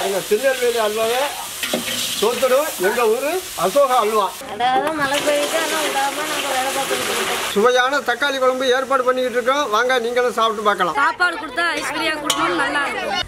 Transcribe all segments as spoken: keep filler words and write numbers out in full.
எங்கள் திருநெல்வேலி அல்வாவே தோத்துடும். எங்கள் ஊர் அசோகா அல்வா. அதாவது மழை பெய்யுது, ஆனால் விடாமல் நாங்கள் வேலை பார்த்துக்கிட்டு இருக்கோம். சுவையான தக்காளி குழம்பு ஏற்பாடு பண்ணிக்கிட்டு இருக்கோம். வாங்க நீங்களும் சாப்பிட்டு பார்க்கலாம். சாப்பாடு கொடுத்தா ஐஸ்வர்யா கொடுக்கணும், நல்லா இருக்கும்.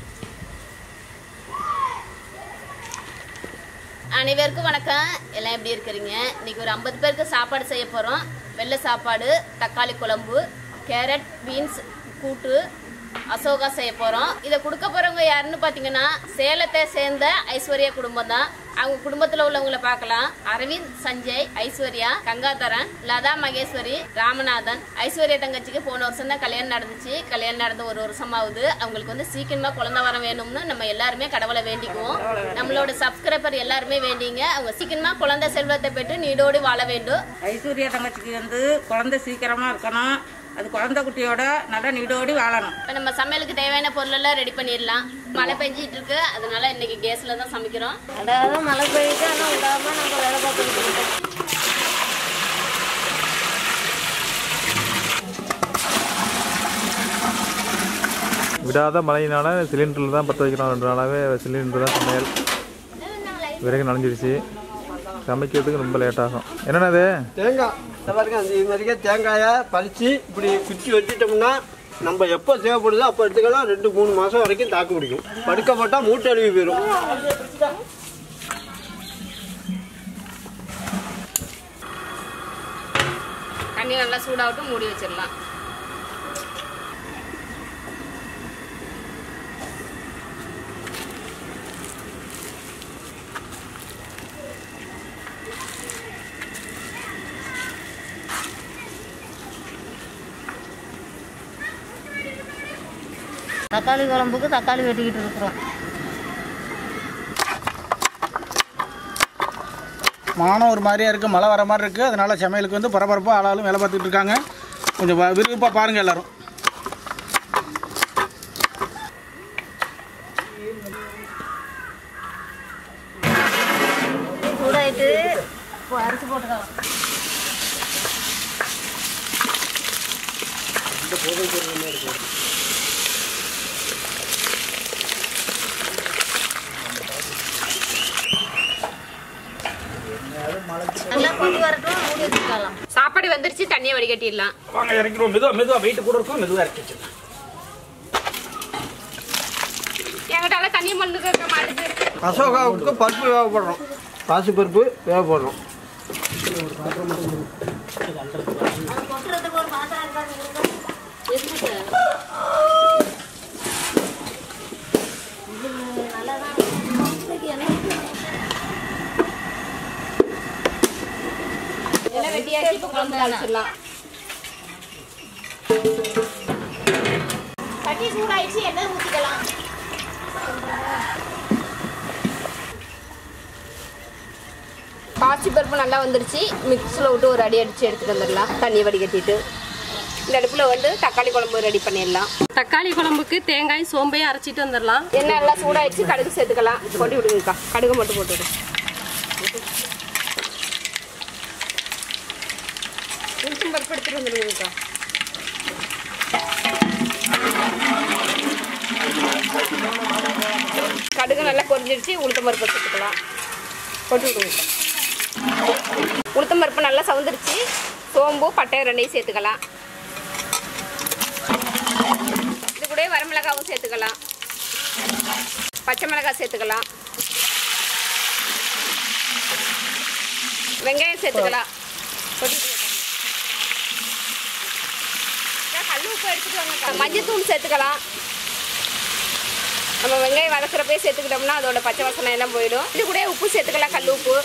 அனைவருக்கும் வணக்கம். எல்லாம் எப்படி இருக்கிறீங்க? இன்னைக்கு ஒரு ஐம்பது பேருக்கு சாப்பாடு செய்ய போகிறோம். வெள்ளை சாப்பாடு, தக்காளி குழம்பு, கேரட் பீன்ஸ் கூட்டு, அசோகா செய்ய போகிறோம். இதை கொடுக்க போகிறவங்க யாருன்னு பார்த்தீங்கன்னா சேலத்தை சேர்ந்த ஐஸ்வர்யா குடும்பம் தான். அவங்க குடும்பத்தில் உள்ளவங்களை பார்க்கலாம். அரவிந்த், சஞ்சய், ஐஸ்வர்யா, கங்காதரன், லதா மகேஸ்வரி, ராமநாதன். ஐஸ்வர்யா தங்கச்சிக்கு போன வருஷம் தான் கல்யாணம் நடந்துச்சு. கல்யாணம் நடந்த ஒரு வருஷம் ஆகுது. அவங்களுக்கு வந்து சீக்கிரமாக குழந்தை வர வேணும்னு நம்ம எல்லாருமே கடவுளை வேண்டிக்குவோம். நம்மளோட சப்ஸ்கிரைபர் எல்லாருமே வேண்டிங்க அவங்க சீக்கிரமாக குழந்தை செல்வத்தை பெற்று நீடோடி வாழ வேண்டும். ஐஸ்வர்யா தங்கச்சிக்கு வந்து குழந்தை சீக்கிரமா இருக்கணும். அது குழந்தை குட்டியோட நல்லா நீடோடி வாழணும். இப்போ நம்ம சமையலுக்கு தேவையான பொருள் எல்லாம் ரெடி பண்ணிடலாம். மழை பெஞ்சிட்டு இருக்கு, அதனால இன்னைக்கு கேஸ்ல தான் சமைக்கிறோம். அதாவது மழை பெய்யுது, ஆனால் விடாமல் நாங்கள் வேலை பார்த்துக்கிட்டு இருக்கோம். விடாத மழையினால சிலிண்டரில் தான் பற்ற வைக்கிறோம். ரெண்டு நாளாகவே சிலிண்டர் தான் சமையல். விறகு நனைஞ்சிடுச்சு. சமைக்கிறதுக்கு ரொம்ப லேட் ஆகும். என்னென்ன அது? தேங்காய். இந்த பாருங்க, இது மாதிரியே தேங்காயை பறித்து இப்படி குச்சி வச்சுட்டோம்னா நம்ம எப்போ தேவைப்படுதோ அப்போ எடுத்துக்கலாம். ரெண்டு மூணு மாதம் வரைக்கும் தாக்கு பிடிக்கும். படுக்க போட்டால் மூட்டை அழுவி போயிடும். தண்ணி நல்லா சூடாகட்டும், மூடி வச்சிடலாம். தக்காளி குழம்புக்கு தக்காளி வெட்டிக்கிட்டு இருக்கிறோம். மானம் ஒரு மாதிரியா இருக்குது, மழை வர மாதிரி இருக்குது. அதனால் சமையலுக்கு வந்து பரபரப்பாக ஆளாலும் வேலை பார்த்துட்டு இருக்காங்க. கொஞ்சம் விருப்பமாக பாருங்கள் எல்லோரும். சூடாயிட்டு அரிசி போட்டுக்கலாம். நல்லா கொதி வரட்டும், மூடி வச்சுக்கலாம். சாப்பாடு வந்துருச்சு, தண்ணியை வடிகட்டிடலாம். வாங்க இறக்கிடுவோம். மெதுவாக மெதுவாக வெயிட் கூட இருக்கும். மெதுவாக இறக்கி வச்சுக்கலாம். எங்கிட்ட தண்ணி மண்ணு கேட்க மாட்டேங்குது. அசோகாவுக்கு பருப்பு தேவைப்படுறோம். பாசி பருப்பு தேவைப்படுறோம். கொட்டுறதுக்கு ஒரு பாத்திரம் இருக்காது. நல்லா தான் எல்லாம் வெட்டியாச்சு. இப்போ குழம்பு தாளிச்சிடலாம். சட்டி சூடாயிடுச்சு, எண்ணெய் ஊற்றிக்கலாம். பாசி பருப்பு நல்லா வந்துருச்சு. மிக்ஸில் விட்டு ஒரு அடி அடித்து எடுத்துகிட்டு வந்துடலாம். தண்ணி வடிகட்டிட்டு இந்த அடுப்பில் வந்து தக்காளி குழம்பு ரெடி பண்ணிடலாம். தக்காளி குழம்புக்கு தேங்காய் சோம்பையும் அரைச்சிட்டு வந்துடலாம். எண்ணெய் நல்லா சூடாயிடுச்சு, கடுகு சேர்த்துக்கலாம். கொட்டி விடுங்கக்கா, கடுகு மட்டும் போட்டுவிடு. உளுத்தம் பருப்பு எடுத்துட்டு வந்துடுங்கக்கா. கடுகு நல்லா பொரிஞ்சிடுச்சு, உளுத்தம் பருப்பு சேர்த்துக்கலாம். கொட்டி விடுங்கக்கா. உளுத்தம் பருப்பு நல்லா சவுந்துருச்சு. சோம்பு, பட்டை ரெண்டையும் சேர்த்துக்கலாம். இது கூட வரமிளகாவும் சேர்த்துக்கலாம். பச்சை மிளகாய் சேர்த்துக்கலாம். வெங்காயம் சேர்த்துக்கலாம். கல் உப்பு எடுத்துட்டு வாங்க. மஞ்சத்தூள் சேர்த்துக்கலாம். நம்ம வெங்காயம் வதக்குறப்பே சேர்த்துக்கிட்டோம்னா அதோட பச்சை வாசனை எல்லாம் போயிடும். இது கூட உப்பு சேர்த்துக்கலாம். கல் உப்பு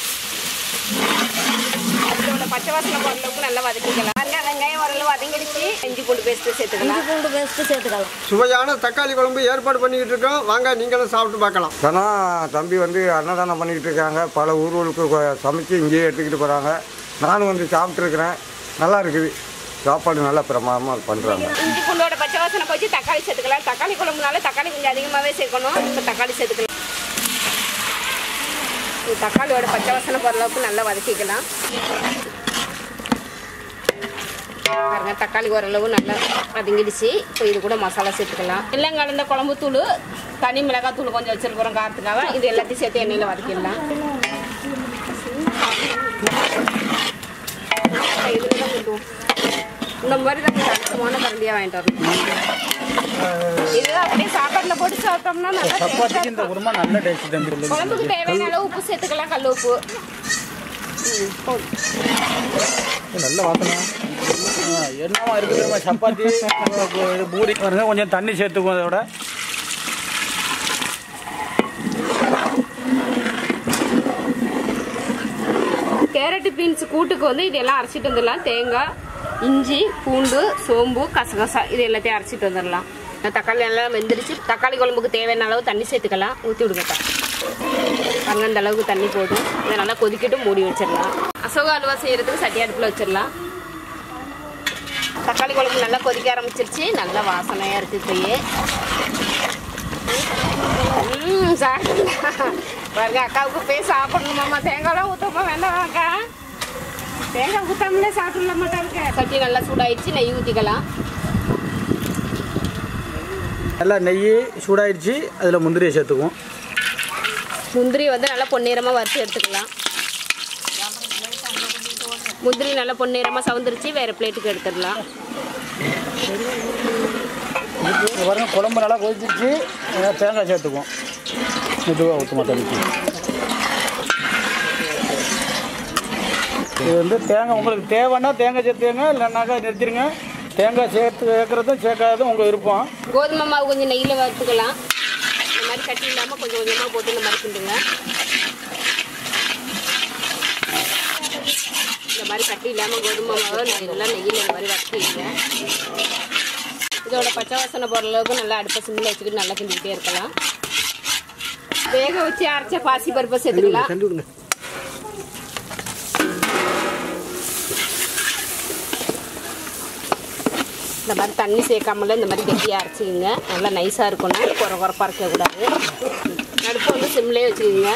அதோட பச்சை வாசனை போகிற அளவுக்கு நல்லா வதக்கிக்கலாம். வெங்காயம் ஓரளவு வதங்கிடுச்சு. இஞ்சி பூண்டு பேஸ்ட்டு சேர்த்துக்கலாம். இஞ்சி பூண்டு பேஸ்ட்டு சேர்த்துக்கலாம். சுவையான தக்காளி குழம்பு ஏற்பாடு பண்ணிக்கிட்டு இருக்கோம். வாங்க நீங்களும் சாப்பிட்டு பார்க்கலாம். ஆனால் தம்பி வந்து அன்னதானம் பண்ணிக்கிட்டு இருக்காங்க. பல ஊர்களுக்கு சமைச்சு இங்கேயே எடுத்துக்கிட்டு போகிறாங்க. நானும் வந்து சாப்பிட்ருக்குறேன். நல்லா இருக்குது. சாப்பாடு நல்லா பிரமாதமாக பண்ணுறாங்க. இஞ்சி பூண்டோட பச்சை வாசனை போச்சு. தக்காளி சேர்த்துக்கலாம். தக்காளி குழம்புனால தக்காளி கொஞ்சம் அதிகமாகவே சேர்க்கணும். இப்போ தக்காளி சேர்த்துக்கலாம். தக்காளியோட பச்சை வாசனை போகிற அளவுக்கு நல்லா வதக்கிக்கலாம். பாருங்க தக்காளி ஓரளவு நல்லா வதங்கிடுச்சு. இப்போ இது கூட மசாலா சேர்த்துக்கலாம். எல்லாம் கலந்த குழம்பு தூள், தனி மிளகாய் தூள் கொஞ்சம் வச்சுருக்கிறோம் காரத்துக்காக. இது எல்லாத்தையும் சேர்த்து எண்ணெயில் வதக்கிடலாம். இதில் தான் கொண்டுவோம். இந்த மாதிரி தான் கொஞ்சம் அடிச்சமான கரண்டியாக வாங்கிட்டு வரணும். இது அப்படியே சாப்பாட்டில் போட்டு சாப்பிட்டோம்னா நல்லா சப்பாத்திக்கு இந்த குருமா நல்ல டேஸ்ட் தம்பி. குழம்புக்கு தேவையான அளவு உப்பு சேர்த்துக்கலாம். கல் உப்பு நல்ல வாசனை. என்னமா இருக்குது சப்பாத்தி பூரி பாருங்க. கொஞ்சம் தண்ணி சேர்த்துக்குவோம். அதோட கேரட் பீன்ஸ் கூட்டுக்கு வந்து இதெல்லாம் அரைச்சிட்டு வந்துடலாம். தேங்காய், இஞ்சி, பூண்டு, சோம்பு, கசகசா இது எல்லாத்தையும் அரைச்சிட்டு வந்துடலாம். தக்காளி நல்லா வெந்துருச்சு. தக்காளி குழம்புக்கு தேவையான அளவு தண்ணி சேர்த்துக்கலாம். ஊற்றி விடுங்கப்பா. பாருங்க அந்த அளவுக்கு தண்ணி போதும். இதை நல்லா கொதிக்கிட்டு மூடி வச்சிடலாம். அசோகா அல்வா செய்யறதுக்கு சட்டி அடுப்பில் வச்சிடலாம். தக்காளி குழம்பு நல்லா கொதிக்க ஆரம்பிச்சிருச்சு. நல்லா வாசனையாக இருக்குது. இப்பயே ம் சாப்பிடலாம். பாருங்க அக்காவுக்கு போய் சாப்பிடணுமாம்மா. தேங்காய்லாம் ஊற்றமா வேண்டாம் அக்கா. தேங்காய் ஊற்றாமலே சாப்பிடல மாட்டாங்க. சட்டி நல்லா சூடாயிடுச்சு. நெய் ஊற்றிக்கலாம். நல்லா நெய் சூடாயிடுச்சு. அதில் முந்திரியை சேர்த்துக்குவோம். முந்திரி வந்து நல்லா பொன்னிறமாக வறுத்து எடுத்துக்கலாம். முந்திரி நல்லா பொன்னிறமாக சவுந்துருச்சு. வேறு பிளேட்டுக்கு எடுத்துடலாம். பாருங்க குழம்பு நல்லா கொதிச்சிருச்சு. தேங்காய் சேர்த்துக்குவோம். மெதுவாக ஊற்ற மாட்டேன். இது வந்து தேங்காய் உங்களுக்கு தேவைன்னா தேங்காய் சேர்த்துங்க, இல்லைன்னாக்கா நிறுத்திடுங்க. தேங்காய் சேர்த்து சேர்க்குறதும் சேர்க்காததும் உங்கள் விருப்பம். கோதுமை மாவு கொஞ்சம் நெய்யில் வறுத்துக்கலாம். இந்த மாதிரி கட்டி இல்லாமல் கொஞ்சம் கொஞ்சமாக போட்டு இந்த மாதிரி கிண்டுங்க. இந்த மாதிரி கட்டி இல்லாமல் கோதுமை மாவு நல்லா நெய்யில் இந்த மாதிரி வறுத்துக்கிங்க. இதோட பச்சை வாசனை போகிற அளவுக்கு நல்லா அடுப்பை சிம்மில் வச்சுக்கிட்டு நல்லா கிண்டிக்கிட்டே இருக்கலாம். வேக வச்சு அரைச்ச பாசி பருப்பை சேர்த்துக்கலாம். இந்த மாதிரி தண்ணி சேர்க்காமல இந்த மாதிரி கெட்டியாக அரைச்சிக்கிங்க. நல்லா நைஸாக இருக்கும்னா குறை குறைப்பாக இருக்கக்கூடாது. அடுப்பு வந்து சிம்லேயே வச்சுக்கிங்க.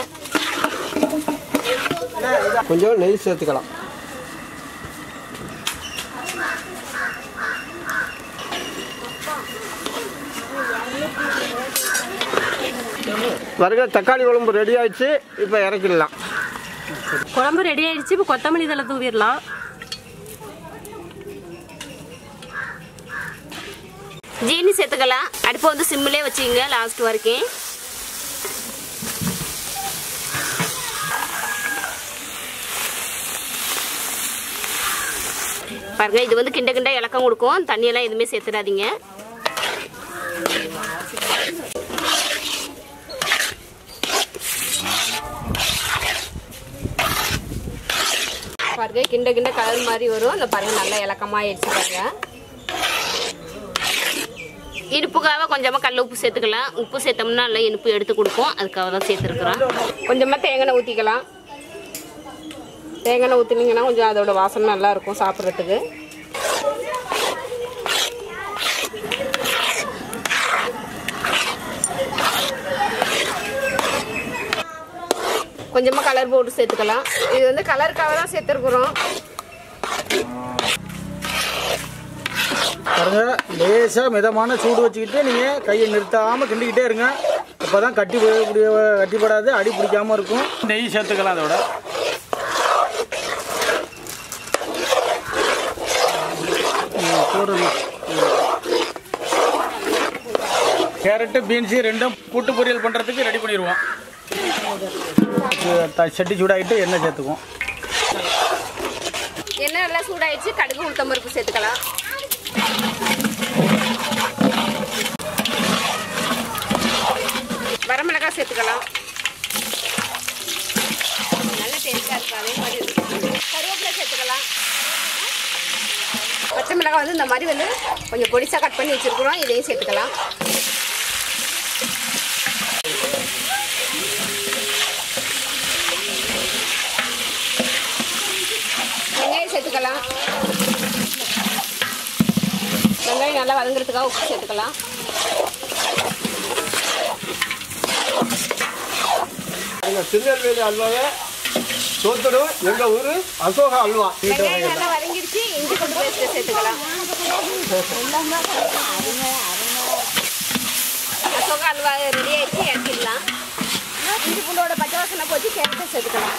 கொஞ்சம் நெய் சேர்த்துக்கலாம். வறுக்க தக்காளி குழம்பு ரெடி ஆயிடுச்சு. இப்போ இறக்கிடலாம். குழம்பு ரெடி ஆயிடுச்சு. இப்போ கொத்தமல்லி தழை தூவிடலாம். ஜீனி சேர்த்துக்கலாம். அடுப்பை வந்து சிம்மிலே வச்சுக்கிங்க லாஸ்ட் வரைக்கும். பாருங்க இது வந்து கிண்ட கிண்ட இலக்கம் கொடுக்கும். தண்ணியெல்லாம் எதுவுமே சேர்த்துடாதீங்க. பாருங்க கிண்ட கிண்ட கலர் மாதிரி வரும். அந்த பாருங்க நல்லா இலக்கமாக ஆயிடுச்சு. பாருங்க இனிப்புக்காக கொஞ்சமாக கல் உப்பு சேர்த்துக்கலாம். உப்பு சேர்த்தோம்னா நல்லா இனிப்பு எடுத்து கொடுக்கும். அதுக்காக தான் சேர்த்துருக்குறோம். கொஞ்சமாக தேங்காய் ஊற்றிக்கலாம். தேங்காய் ஊற்றினீங்கன்னா கொஞ்சம் அதோட வாசனை நல்லா இருக்கும் சாப்பிட்றதுக்கு. கொஞ்சமாக கலர் போட்டு சேர்த்துக்கலாம். இது வந்து கலருக்காக தான் சேர்த்துருக்குறோம். பாருங்க லேசாக மிதமான சூடு வச்சுக்கிட்டு நீங்கள் கையை நிறுத்தாமல் கிண்டிக்கிட்டே இருங்க. அப்போ தான் கட்டி பிடிக்க கட்டிப்படாது, அடி பிடிக்காமல் இருக்கும். நெய் சேர்த்துக்கலாம். அதோட கேரட்டு பீன்ஸு ரெண்டும் கூட்டு பொரியல் பண்ணுறதுக்கு ரெடி பண்ணிடுவோம். சட்டி சூடாகிட்டு எண்ணெய் சேர்த்துக்குவோம். எண்ணெய் நல்லா சூடாயிடுச்சு. கடுகு உளுத்தம் பருப்பு சேர்த்துக்கலாம். வரமிளகாய் சேர்த்துக்கலாம். நல்ல டேஸ்டாக இருக்கும். அதே மாதிரி கருவேப்பிலை சேர்த்துக்கலாம். பச்சை மிளகாய் வந்து இந்த மாதிரி வந்து கொஞ்சம் பொடிசாக கட் பண்ணி வச்சுருக்குறோம். இதையும் சேர்த்துக்கலாம். வெங்காயம் சேர்த்துக்கலாம். வெங்காயம் நல்லா வதங்குறதுக்காக உப்பு சேர்த்துக்கலாம். திருநெல்வேலி அல்வாவை சோத்துடும் எங்கள் ஊர் அசோகா அல்வா. வெங்காயம் நல்லா வதங்கிடுச்சு. இஞ்சி கொண்டு பேஸ்ட் சேர்த்துக்கலாம். அசோகா அல்வா ரெடி ஆயிடுச்சு, இறக்கிடலாம். இஞ்சி பூண்டோட பச்சை வாசனை போச்சு, கேரட்டை சேர்த்துக்கலாம்.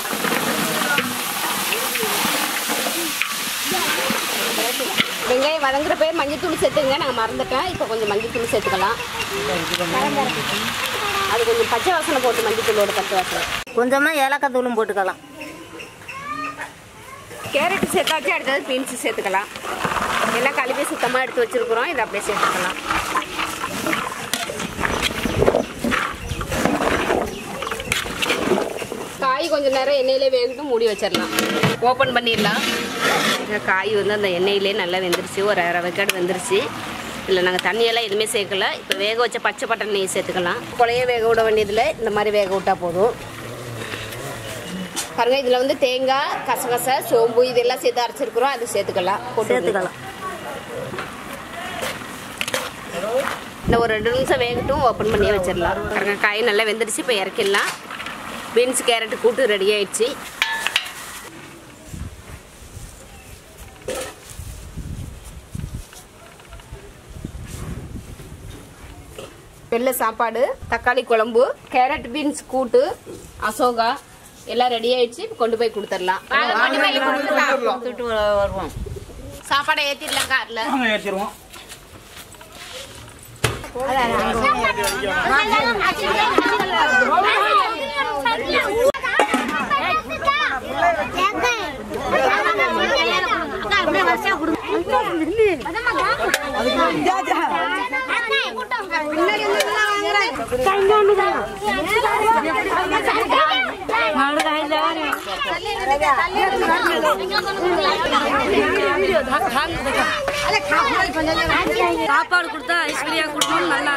வெங்காயம் வதங்குற பேர் மஞ்சத்தூள் சேர்த்துங்க, நாங்கள் மறந்துட்டேன். இப்போ கொஞ்சம் மஞ்சத்தூள் சேர்த்துக்கலாம். அது கொஞ்சம் பச்சை வாசனை போட்டு மஞ்சத்தூளோட பச்சை வாசனை. கொஞ்சமாக ஏலக்காய் தூளும் போட்டுக்கலாம். கேரட் சேர்த்தாச்சு, அடுத்தது பீன்ஸ் சேர்த்துக்கலாம். எல்லாம் கழுவி சுத்தமாக எடுத்து வச்சுருக்குறோம், இதை அப்படியே சேர்த்துக்கலாம். காய் கொஞ்சம் நேரம் எண்ணெயிலே வேகட்டும், மூடி வச்சிடலாம். ஓப்பன் பண்ணிடலாம். காய் வந்து அந்த எண்ணெயிலே நல்லா வெந்துருச்சு, ஒரு அரை வெக்காடு வெந்துருச்சு. இல்லை நாங்கள் தண்ணியெல்லாம் எதுவுமே சேர்க்கல. இப்போ வேக வச்ச பச்சை பட்டாணி சேர்த்துக்கலாம். குழைய வேக விட வேண்டியதில் இந்த மாதிரி வேக விட்டால் போதும். பாருங்க, இதில் வந்து தேங்காய், கசகசை, சோம்பு இதெல்லாம் சேர்த்து அரைச்சிருக்கிறோம், அது சேர்த்துக்கலாம். சேர்த்துக்கலாம். இந்த ஒரு ரெண்டு நிமிஷம் வேகட்டும், ஓப்பன் பண்ணி வச்சிடலாம். பாருங்க, காய் நல்லா வெந்துருச்சு. இப்போ இறக்கிடலாம். பீன்ஸ் கேரட் கூட்டு ரெடி ஆயிடுச்சு. வெள்ளை சாப்பாடு, தக்காளி குழம்பு, கேரட் பீன்ஸ் கூட்டு, அசோகா எல்லாம் ரெடி ஆயிடுச்சு. கொண்டு போய் கொடுத்துடலாம். கொடுத்துட்டு வருவோம். சாப்பாடை ஏற்றிடலாம் காரில். ஏற்றிடுவோம். சாப்பாடு கொடுத்தா ஐஸ்வர்யா கொடுக்கணும், நல்லா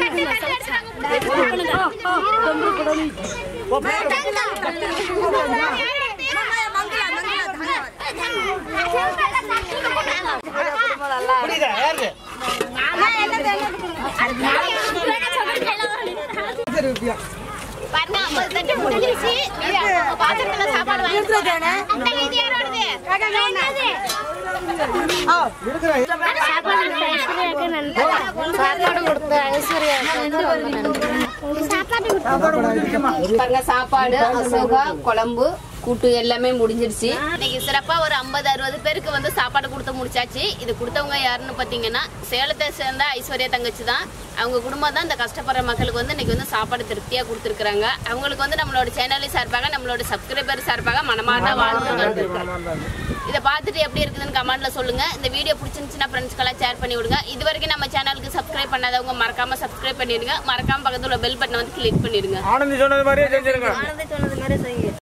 சாப்பாடு, அசோகா, குழம்பு, கூட்டு எல்லாமே முடிஞ்சிருச்சு. இன்னைக்கு சிறப்பா ஒரு ஐம்பது அறுபது பேருக்கு வந்து சாப்பாடு கொடுத்து முடிச்சாச்சு. இது கொடுத்தவங்க யாருன்னு பாத்தீங்கன்னா சேலத்தை சேர்ந்த ஐஸ்வர்யா தங்கச்சி தான். அவங்க குடும்பம் தான் இந்த கஷ்டப்படுற மக்களுக்கு வந்து இன்னைக்கு வந்து சாப்பாடு திருப்தியா கொடுத்துருக்காங்க. அவங்களுக்கு வந்து நம்மளோட சேனல் சார்பாக, நம்மளோட சப்ஸ்கிரைபர் சார்பாக மனமார்ந்த வாழ்த்து. இதை பார்த்துட்டு எப்படி இருக்குதுன்னு கமெண்ட்ல சொல்லுங்க. இந்த வீடியோ பிடிச்சிருந்துச்சுன்னா ஃப்ரெண்ட்ஸ்க்கெல்லாம் ஷேர் பண்ணி விடுங்க. இது வரைக்கும் நம்ம சேனலுக்கு சப்ஸ்கிரைப் பண்ணாதவங்க மறக்காம சப்ஸ்கிரைப் பண்ணிடுங்க. மறக்காம பக்கத்துல பெல் பட்டனை வந்து கிளிக் பண்ணிடுங்க. ஆனந்தி சொன்னது மாதிரியே செஞ்சிருங்க. ஆனந்தி சொன்னது மாதிரி செய்யுங்க.